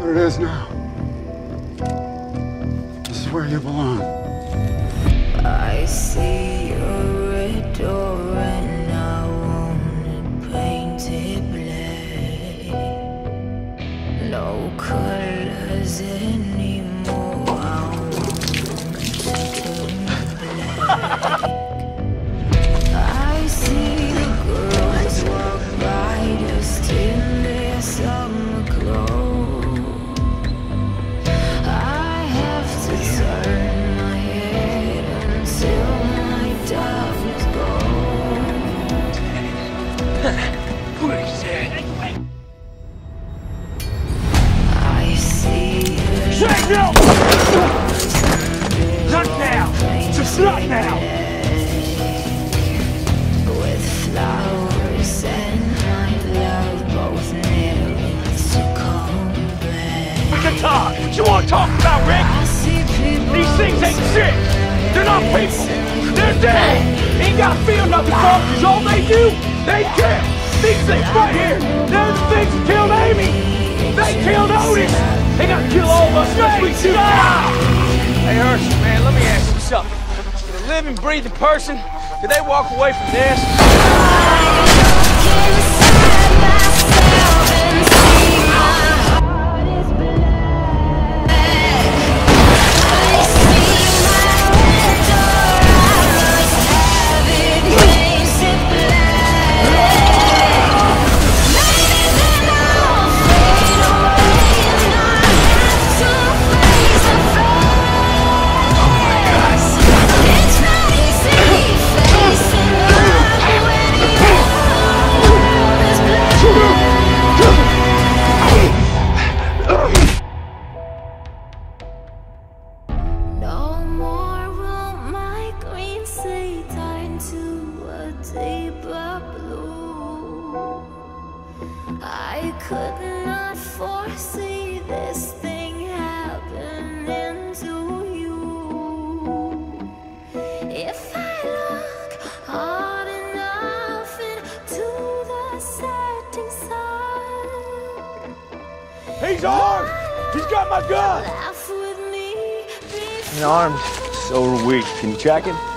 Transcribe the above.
it is now. This is where you belong. I see your red door and I want it painted black. No colors anymore. I want it to black. I see the girls walk by just in their summer clothes. I have to turn my head until my darkness goes. Who is that? I see Shake no! Not now! Just not now! with flowers and my love both nearly to come back. We can talk! What you want to talk about, Rick? I see people. These things ain't shit! They're not people! They're dead! Ain't gotta feel nothing for them, 'cause all they do, they kill! These things right here, they're the things that killed Amy! They killed Otis! They gotta kill all of us unless we do now! Hey, Hershey, man, let me ask you something. Can a living, breathing person, can they walk away from this? I could not foresee this thing happening to you. If I look hard enough into the setting sun, He's armed! He's got my gun! laugh with me. An armed. So are we. Can you track him?